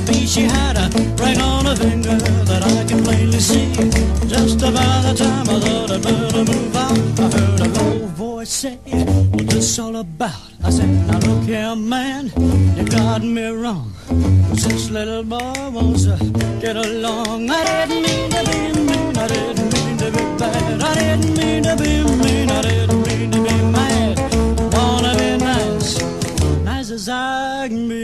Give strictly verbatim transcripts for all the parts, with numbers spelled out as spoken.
be. She had a ring on her finger that I could plainly see. Just about the time I thought I'd better move out, I heard a low voice say, what's this all about? I said, now look here, man, you got me wrong. This little boy wants to get along. I didn't mean to be mean, I didn't mean to be bad, I didn't mean to be mean, I didn't mean to be mad. Wanna be nice, nice as I can be.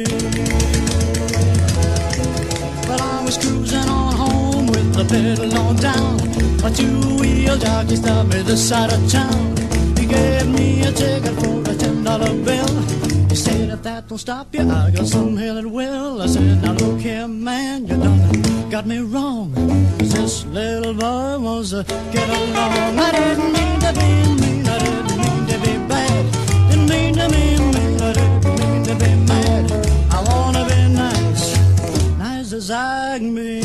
But I was cruising on home with the pedal on down. A two-wheel jockey stopped me this side of town. He gave me a ticket for a ten dollar bill. He said, if that don't stop you, I got some here that will. I said, now look here, man, you done got me wrong. This little boy wants to get along. I didn't mean to be mean, I didn't mean to be bad. Didn't mean to be mean, I didn't mean to be mad. I wanna be nice, nice as I can be.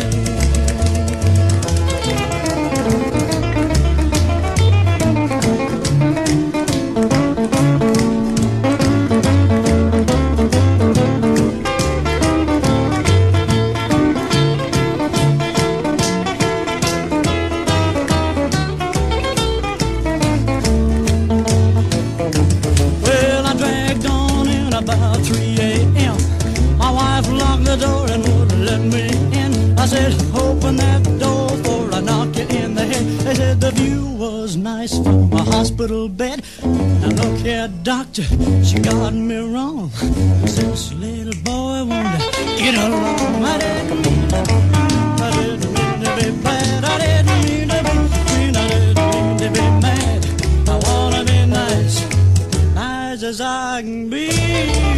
The door and wouldn't let me in. I said, open that door before I knock you in the head. They said the view was nice from a hospital bed. Now look here, doctor, she got me wrong. This little boy wanted to get along. I didn't mean to be mean, I didn't mean to be bad, I didn't mean to be mean, I didn't mean to be mad. I wanna be nice, nice as I can be.